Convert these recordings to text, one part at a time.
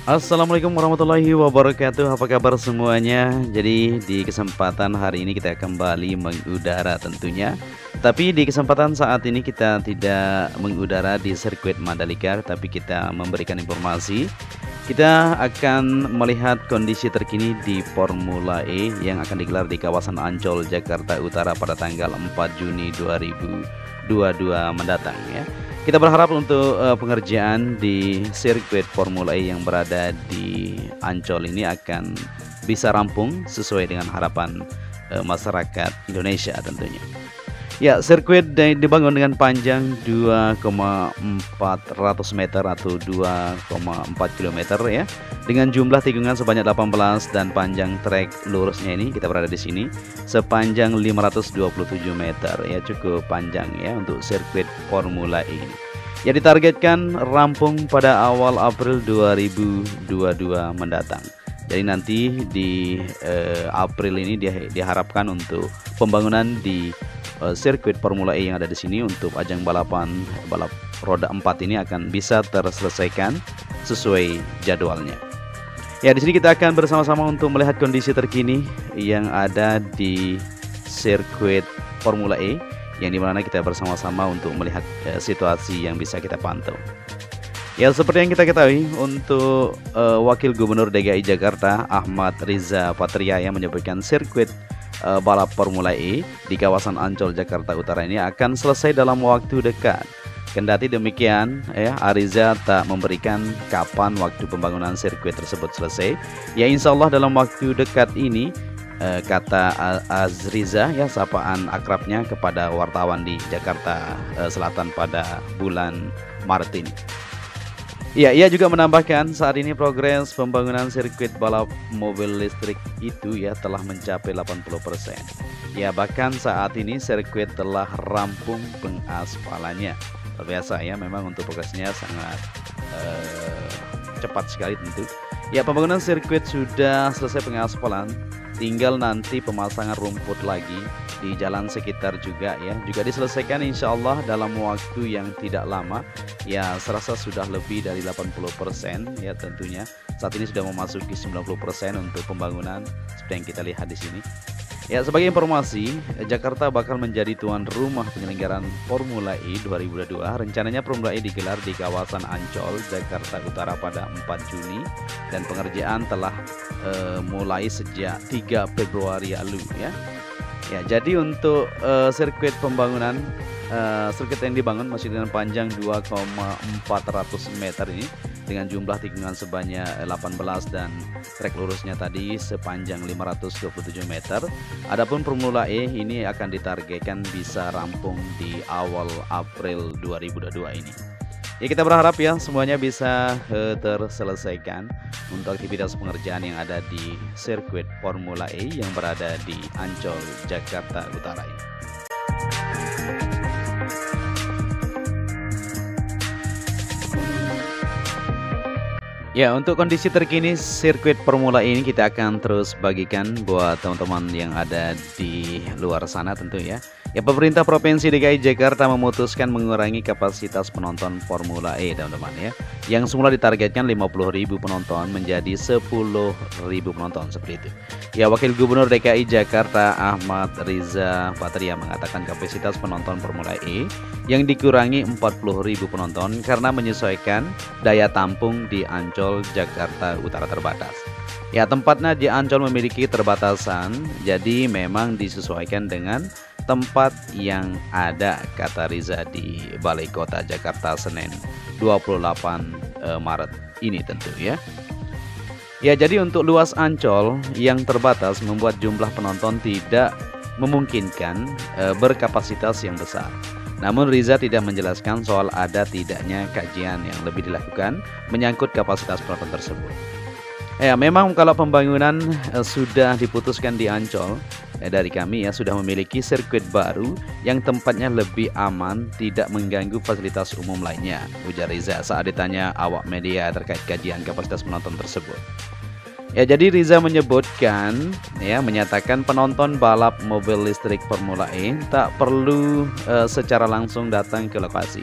Assalamualaikum warahmatullahi wabarakatuh. Apa kabar semuanya? Jadi di kesempatan hari ini kita kembali mengudara tentunya. Tapi di kesempatan saat ini kita tidak mengudara di sirkuit Mandalika, tapi kita memberikan informasi. Kita akan melihat kondisi terkini di Formula E yang akan digelar di kawasan Ancol, Jakarta Utara pada tanggal 4 Juni 2022 mendatang ya. Kita berharap untuk pengerjaan di sirkuit Formula E yang berada di Ancol ini akan bisa rampung sesuai dengan harapan masyarakat Indonesia tentunya. Ya, sirkuit dibangun dengan panjang 2,400 meter atau 2,4 km ya, dengan jumlah tikungan sebanyak 18 dan panjang trek lurusnya ini kita berada di sini sepanjang 527 meter ya, cukup panjang ya untuk sirkuit Formula E ini. Ya, ditargetkan rampung pada awal April 2022 mendatang. Jadi nanti di April ini diharapkan untuk pembangunan di sirkuit Formula E yang ada di sini untuk ajang balap roda 4 ini akan bisa terselesaikan sesuai jadwalnya. Ya, di sini kita akan bersama-sama untuk melihat kondisi terkini yang ada di sirkuit Formula E, yang dimana kita bersama-sama untuk melihat situasi yang bisa kita pantau. Ya, seperti yang kita ketahui untuk Wakil Gubernur DKI Jakarta Ahmad Riza Patria yang menyebutkan sirkuit balap Formula E di kawasan Ancol Jakarta Utara ini akan selesai dalam waktu dekat. Kendati demikian ya, Ariza tak memberikan kapan waktu pembangunan sirkuit tersebut selesai. Ya, insya Allah dalam waktu dekat ini, kata Azriza ya, sapaan akrabnya kepada wartawan di Jakarta Selatan pada bulan Maret ini. Ya, ia juga menambahkan saat ini progres pembangunan sirkuit balap mobil listrik itu ya telah mencapai 80%. Ya, bahkan saat ini sirkuit telah rampung pengaspalannya. Luar biasa ya, memang untuk progresnya sangat cepat sekali tentu. Ya, pembangunan sirkuit sudah selesai pengaspalan, tinggal nanti pemasangan rumput lagi di jalan sekitar juga ya, juga diselesaikan insya Allah dalam waktu yang tidak lama. Ya, serasa sudah lebih dari 80% ya tentunya. Saat ini sudah memasuki 90% untuk pembangunan seperti yang kita lihat di sini. Ya, sebagai informasi, Jakarta bakal menjadi tuan rumah penyelenggaraan Formula E 2022. Rencananya Formula E digelar di kawasan Ancol, Jakarta Utara pada 4 Juni dan pengerjaan telah mulai sejak 3 Februari lalu ya. Ya, jadi untuk sirkuit pembangunan sirkuit yang dibangun masih dengan panjang 2,400 meter ini dengan jumlah tikungan sebanyak 18 dan trek lurusnya tadi sepanjang 527 meter. Adapun Formula E ini akan ditargetkan bisa rampung di awal April 2022 ini. Ya, kita berharap ya semuanya bisa terselesaikan untuk aktivitas pengerjaan yang ada di sirkuit Formula E yang berada di Ancol, Jakarta Utara ini. Ya, untuk kondisi terkini sirkuit Formula E ini kita akan terus bagikan buat teman-teman yang ada di luar sana tentu ya. Ya, pemerintah Provinsi DKI Jakarta memutuskan mengurangi kapasitas penonton Formula E teman-teman ya, yang semula ditargetkan 50.000 penonton menjadi 10.000 penonton seperti itu. Ya, Wakil Gubernur DKI Jakarta Ahmad Riza Patria mengatakan kapasitas penonton Formula E yang dikurangi 40.000 penonton karena menyesuaikan daya tampung di Ancol, Jakarta Utara terbatas. Ya, tempatnya di Ancol memiliki terbatasan, jadi memang disesuaikan dengan tempat yang ada, kata Riza di Balai Kota Jakarta Senin 28 Maret ini tentu ya. Ya, jadi untuk luas Ancol yang terbatas membuat jumlah penonton tidak memungkinkan berkapasitas yang besar. Namun Riza tidak menjelaskan soal ada tidaknya kajian yang lebih dilakukan menyangkut kapasitas penonton tersebut. Ya, memang kalau pembangunan sudah diputuskan di Ancol, dari kami ya sudah memiliki sirkuit baru yang tempatnya lebih aman, tidak mengganggu fasilitas umum lainnya, ujar Riza saat ditanya awak media terkait kajian kapasitas penonton tersebut. Ya, jadi Riza menyebutkan ya, menyatakan penonton balap mobil listrik Formula E tak perlu secara langsung datang ke lokasi.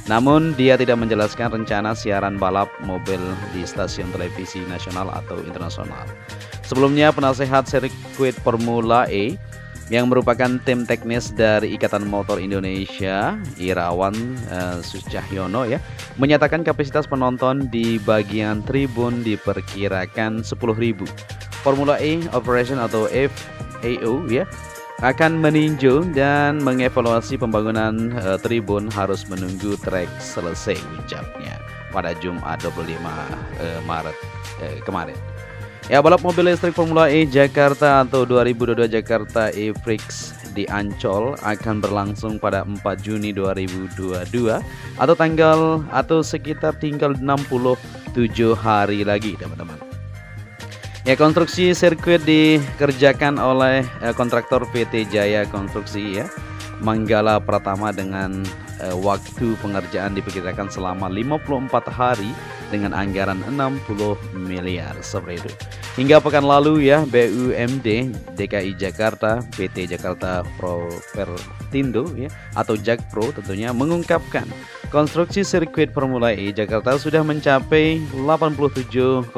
Namun dia tidak menjelaskan rencana siaran balap mobil di stasiun televisi nasional atau internasional. Sebelumnya penasehat sirkuit Formula E yang merupakan tim teknis dari Ikatan Motor Indonesia, Irawan Sucahyono ya, menyatakan kapasitas penonton di bagian tribun diperkirakan 10.000. Formula E Operation atau FAO ya akan meninjau dan mengevaluasi pembangunan tribun harus menunggu trek selesai, ucapnya pada Jumat 25 Maret kemarin. Ya, balap mobil listrik Formula E Jakarta atau 2022 Jakarta E-Prix di Ancol akan berlangsung pada 4 Juni 2022 atau sekitar tinggal 67 hari lagi, teman-teman. Ya, konstruksi sirkuit dikerjakan oleh kontraktor PT Jaya Konstruksi ya, Manggala Pratama dengan waktu pengerjaan diperkirakan selama 54 hari dengan anggaran 60 miliar seperti itu. Hingga pekan lalu ya, BUMD DKI Jakarta, PT Jakarta Propertindo ya atau Jakpro tentunya mengungkapkan konstruksi sirkuit Formula E Jakarta sudah mencapai 87,9%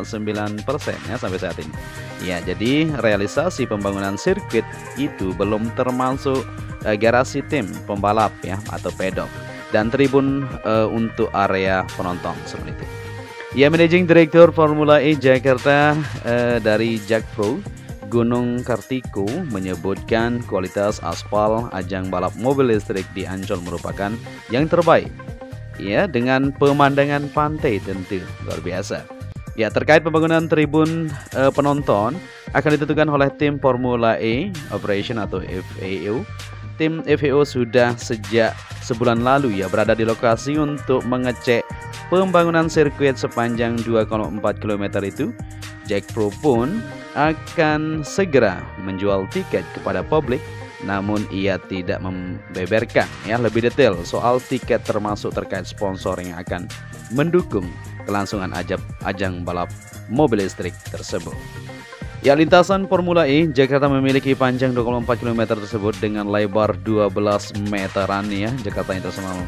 ya sampai saat ini. Ya, jadi realisasi pembangunan sirkuit itu belum termasuk garasi tim pembalap ya atau pedok dan tribun untuk area penonton seperti itu. Ya, Managing Director Formula E Jakarta dari Jakpro, Gunung Kartiko menyebutkan kualitas aspal ajang balap mobil listrik di Ancol merupakan yang terbaik. Ya, dengan pemandangan pantai tentu luar biasa. Ya, terkait pembangunan tribun penonton akan ditentukan oleh tim Formula E Operation atau FAO. Tim FAO sudah sejak sebulan lalu ya berada di lokasi untuk mengecek pembangunan sirkuit sepanjang 2,4 km itu. Jakpro pun akan segera menjual tiket kepada publik, namun ia tidak membeberkan ya lebih detail soal tiket termasuk terkait sponsor yang akan mendukung kelangsungan ajang balap mobil listrik tersebut. Ya, lintasan Formula E Jakarta memiliki panjang 24 km tersebut dengan lebar 12 meteran ya. Jakarta International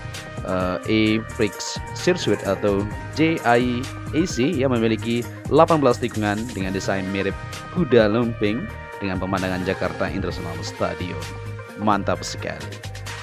E-Prix Circuit atau JIAC yang memiliki 18 tikungan dengan desain mirip kuda lumping dengan pemandangan Jakarta International Stadium. Mantap sekali.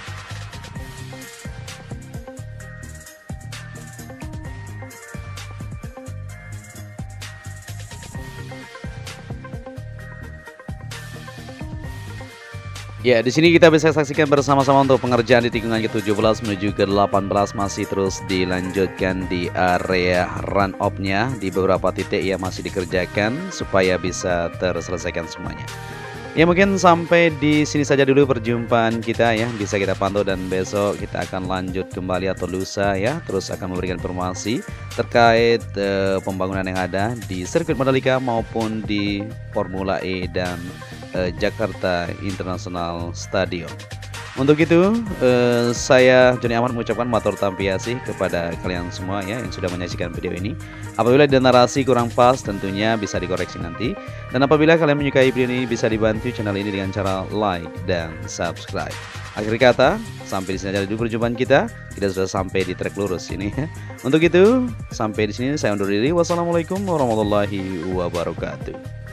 Ya, di sini kita bisa saksikan bersama-sama untuk pengerjaan di tikungan ke-17 menuju ke-18 masih terus dilanjutkan di area run off-nya. Di beberapa titik ya masih dikerjakan supaya bisa terselesaikan semuanya. Ya, mungkin sampai di sini saja dulu perjumpaan kita ya. Bisa kita pantau dan besok kita akan lanjut kembali atau lusa ya. Terus akan memberikan informasi terkait pembangunan yang ada di sirkuit Mandalika maupun di Formula E dan Jakarta International Stadium. Untuk itu saya Joni Ahmad mengucapkan matur tampiasih kepada kalian semua ya yang sudah menyaksikan video ini. Apabila ada narasi kurang pas tentunya bisa dikoreksi nanti. Dan apabila kalian menyukai video ini bisa dibantu channel ini dengan cara like dan subscribe. Akhir kata, sampai di sini aja dulu perjumpaan kita. Kita sudah sampai di trek lurus ini. Untuk itu, sampai di sini saya undur diri. Wassalamualaikum warahmatullahi wabarakatuh.